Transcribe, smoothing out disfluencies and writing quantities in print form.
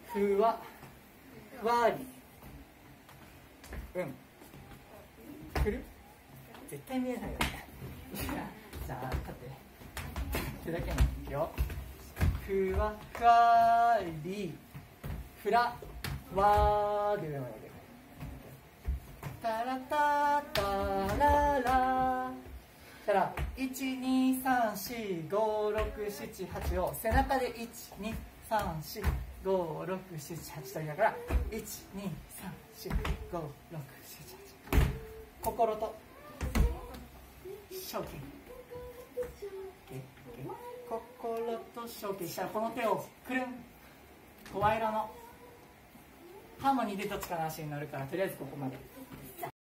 ふわわりくる絶対見えないよねじゃあ立って手だけのいくよ。ふわふわりふらわーで上までタラタタララたら123456788を背中で123456788とりながら123456788心と正気心と正気したらこの手をくるん声色のハーモニーでどっちかの足に乗るからとりあえずここまで。